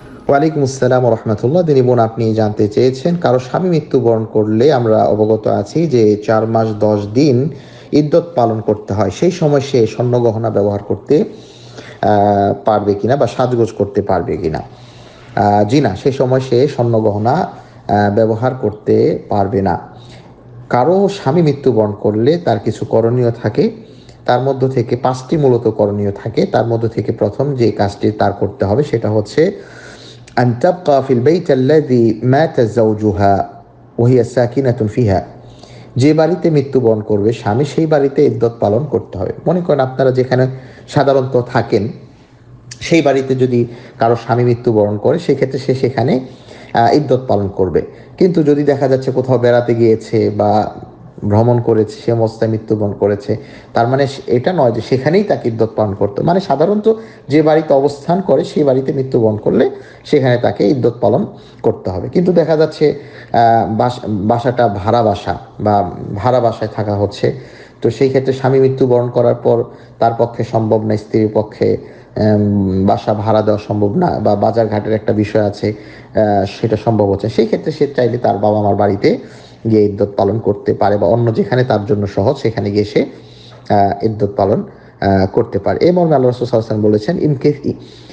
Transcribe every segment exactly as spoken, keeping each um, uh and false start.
ওয়ালাইকুম আসসালাম ওয়া রাহমাতুল্লাহ। দিনী বোন, আপনি জানতে চেয়েছেন কারো স্বামী মৃত্যুবরণ করলে আমরা অবগত আছি যে চার মাস দশ দিন ইদ্যত পালন করতে হয়। সেই সময় সে স্বর্ণগহনা ব্যবহার করতে আ পারবে কিনা বা সাজগোজ করতে পারবে কিনা? আ জি না, সে সময় সে স্বর্ণগহনা আ ব্যবহার করতে পারবে না। কারো স্বামী মৃত্যুবরণ করলে তার কিছু করণীয় থাকে। তার মধ্য থেকে পাঁচ টি মূলত করণীয় থাকে। তার মধ্য থেকে প্রথম যে কাজটি তার করতে হবে সেটা হচ্ছে أن تبقى في البيت الذي مات زوجها وهي ساكنة فيها। যে বাড়িতে মৃত্যুবরণ করবে স্বামী, সেই বাড়িতে ইদ্যত পালন করতে হবে। মনে করেন আপনারা যেখানে সাধারণত থাকেন, সেই বাড়িতে যদি কারো স্বামী মৃত্যুবরণ করে সেক্ষেত্রে সে সেখানে আহ, ইদ্যত পালন করবে। কিন্তু যদি দেখা যাচ্ছে কোথাও বেড়াতে গিয়েছে বা ভ্রমণ করেছে, সে অবস্থায় মৃত্যুবরণ করেছে, তার মানে সে- এটা নয় যে সেখানেই তাকে ইদ্যত পালন করতে হবে। মানে সাধারণত যে বাড়িতে অবস্থান করে সেই বাড়িতে মৃত্যুবরণ করলে সেখানে তাকে ইদ্যত পালন করতে হবে। কিন্তু দেখা যাচ্ছে আহ, বাস- বাসাটা ভাড়া বাসা বা ভাড়া বাসায় থাকা হচ্ছে, তো সেই ক্ষেত্রে স্বামী মৃত্যুবরণ করার পর তার পক্ষে সম্ভব না, স্ত্রীর পক্ষে আম, বাসা ভাড়া দেওয়া সম্ভব না, বা বাজার ঘাটের একটা বিষয় আছে, আহ, সেটা সম্ভব হচ্ছে, সেই ক্ষেত্রে সে চাইলে তার বাবা মার বাড়িতে গিয়ে ইদ্যত পালন করতে পারে, বা অন্য যেখানে তার জন্য সহজ সেখানে গিয়ে সে আহ, ইদ্যত পালন আহ, করতে পারে। এই মর্মে আল্লাহ রাসূল সাল্লাল্লাহু আলাইহি ওয়াসাল্লাম বলেছেন, ইমকিথি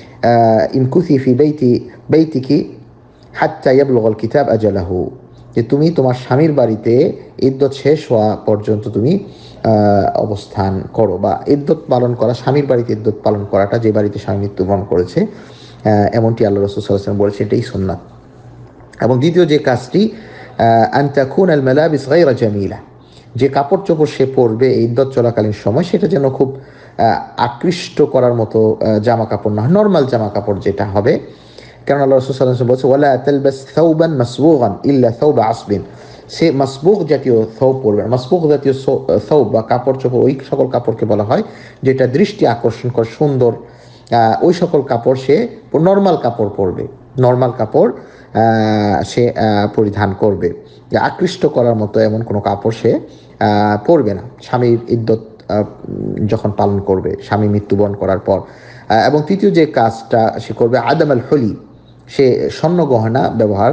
ইমকুথি ফি বেইতি বেইতিকি হাত্তা ইয়াবলুগাল কিতাব আজালাহু, যে তুমি তোমার স্বামীর বাড়িতে ইদ্যত শেষ হওয়া পর্যন্ত তুমি আহ, অবস্থান করো, বা ইদ্যত পালন করা, স্বামীর বাড়িতে ইদ্যত পালন করাটা, যে বাড়িতে স্বামী মৃত্যুবরণ করেছে, আহ, এমনটি আল্লাহ রাসূল সাল্লাল্লাহু আলাইহি ওয়াসাল্লাম বলেছে, এটাই সুন্নাত। এবং দ্বিতীয় যে কাজটি, আন তাকুন আল মালাবিস গায়রা জামিলা, যে কাপড় চোপড় সে পরবে এই ইদ্যত চলাকালীন সময়, সেটা যেন খুব আহ, আকৃষ্ট করার মতো আহ, জামা কাপড় না হয়, নর্মাল জামা কাপড় যেটা হবে। কারণ আল্লাহ রাসূল সাল্লাল্লাহু আলাইহি ওয়াসাল্লাম বলছে, ওয়ালা তালবাস থাওবান মাসবুগান ইল্লা থাওবা আসবিন, সে মাসবুগ জাতীয় থৌব পরবে না। মাসবুগ জাতীয় থৌব বা কাপড় চোপড় ওই সকল কাপড়কে বলা হয় যেটা দৃষ্টি আকর্ষণ করে, সুন্দর, আহ, ওই সকল কাপড় সে নর্মাল কাপড় পরবে, নর্মাল কাপড় আহ, সে আহ, পরিধান করবে। যে আকৃষ্ট করার মতো এমন কোনো কাপড় সে আহ, পরবে না স্বামীর ইদ্যত আহ, যখন পালন করবে, স্বামী মৃত্যুবরণ করার পর। আহ, এবং তৃতীয় যে কাজটা সে করবে, আদাম আল হলি, সে স্বর্ণ গহনা ব্যবহার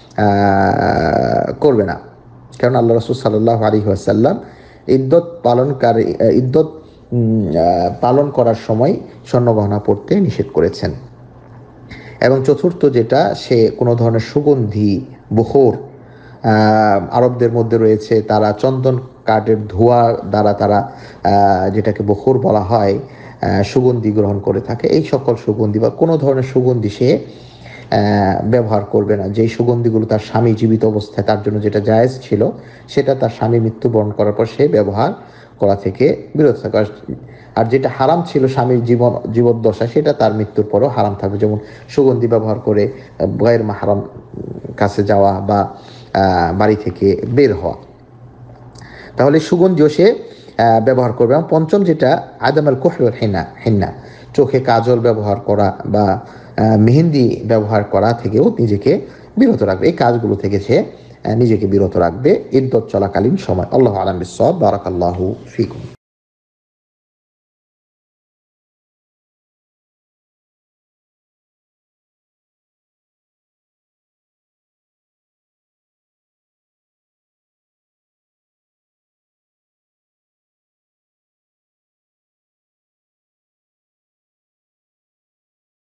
আহ, করবে না। কারণ আল্লাহ রসুল সাল্লাল্লাহু আলাইহি ওয়াসাল্লাম ইদ্যত পালনকারী ইদ্যত উম, আহ, পালন করার সময় স্বর্ণ গহনা পরতে নিষেধ করেছেন। এবং চতুর্থ যেটা, সে কোনো ধরনের সুগন্ধি, বখর, আহ, আরবদের মধ্যে রয়েছে, তারা চন্দন কাঠের ধোঁয়া দ্বারা তারা আহ, যেটাকে বখর বলা হয়, আহ, সুগন্ধি গ্রহণ করে থাকে। এই সকল সুগন্ধি বা কোনো ধরনের সুগন্ধি সে আহ, ব্যবহার করবে না। যেই সুগন্ধিগুলো তার স্বামী জীবিত অবস্থায় তার জন্য যেটা জায়েজ ছিল, সেটা তার স্বামী মৃত্যুবরণ করার পর সে ব্যবহার করা থেকে বিরত থাকে। আর আর যেটা হারাম ছিল স্বামীর জীবন জীবদ্দশা, সেটা তার মৃত্যুর পরও হারাম থাকবে। যেমন সুগন্ধি ব্যবহার করে গায়ের মাহারাম কাছে যাওয়া বা আহ, বাড়ি থেকে বের হওয়া, তাহলে সুগন্ধিও সে আহ, ব্যবহার করবে। এবং পঞ্চম যেটা, আদাম আল কুহল হেনা হেন্না, চোখে কাজল ব্যবহার করা বা আহ, মেহেন্দি ব্যবহার করা থেকেও নিজেকে বিরত রাখবে। এই কাজগুলো থেকে সে আহ, নিজেকে বিরত রাখবে ইদ্যত চলাকালীন সময়। আল্লাহ আলাম বিসসাওয়াব। বারাকাল্লাহু ফিকুম।